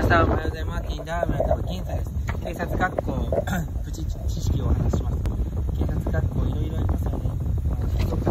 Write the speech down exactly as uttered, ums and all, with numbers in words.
さんおはようございます。ティンダームの検査です。警察学校プチ知識をお話しします。警察学校いろいろありますよね。まあ、とか